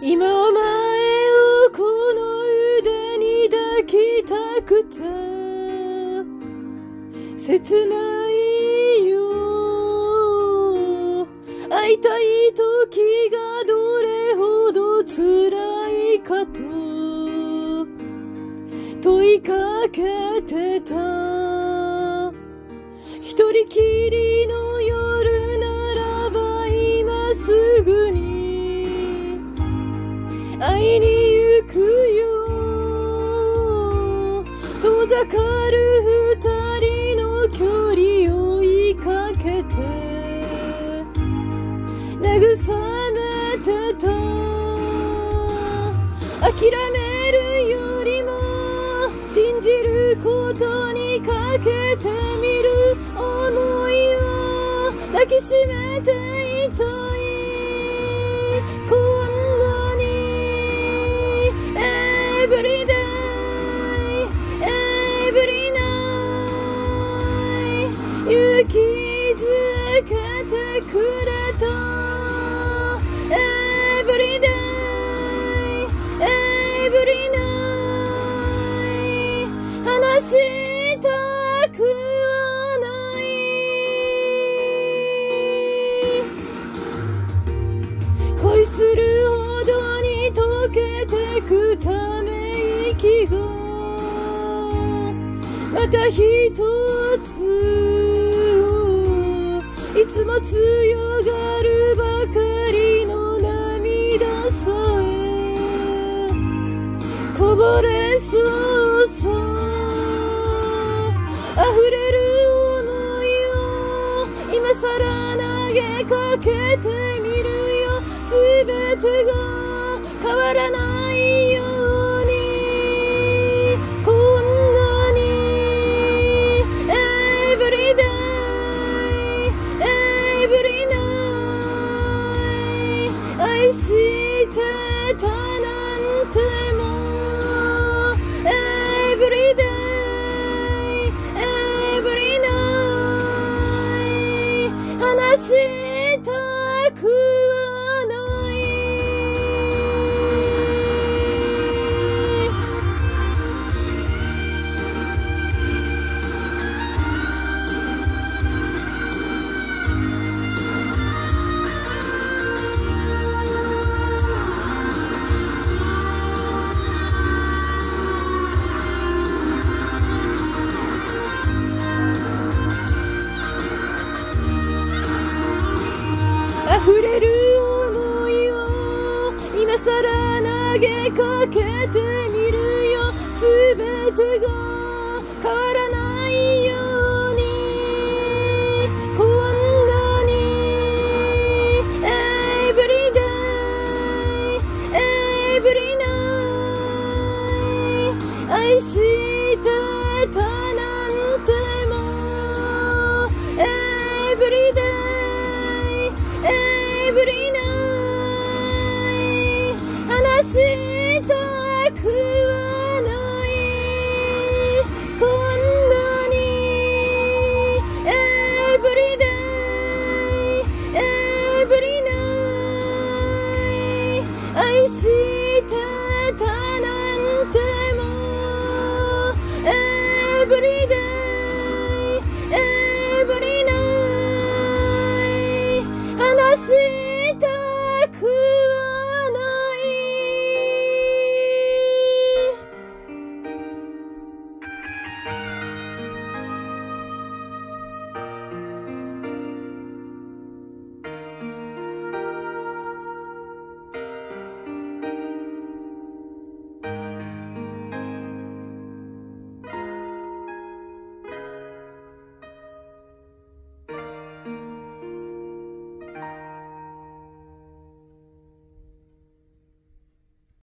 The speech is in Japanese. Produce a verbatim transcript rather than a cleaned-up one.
今お前をこの腕に抱きたくて切ないよ。会いたい時がどれほど辛いかと問いかけてた。一人きりの夜ならば今すぐに会いに行くよ。遠ざかる二人の距離を追いかけて慰めてた。諦めるよりも信じることにかけてみる想いを抱きしめていたい。こんなに Every day Every night 勇気づけてくれた。 Every day Every night 話したくはない。恋するほどに溶けてくため息がまた一ついつも強がるばかりの涙さえこぼれそうさ。溢れる想いを今さら投げかけてみるよ。すべてが変わらないようにこんなに Every day Every night 愛してたなんても Every day Every night 話